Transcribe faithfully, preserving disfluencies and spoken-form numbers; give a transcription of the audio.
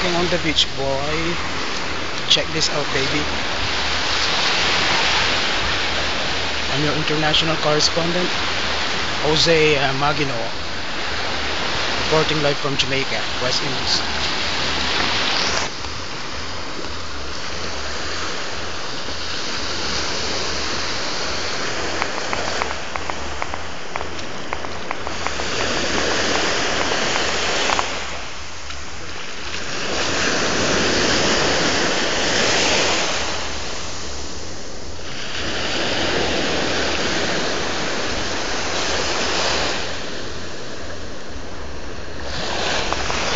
walking on the beach, boy. Check this out, baby. I'm your international correspondent, Jose uh, Magino, reporting live from Jamaica, West Indies.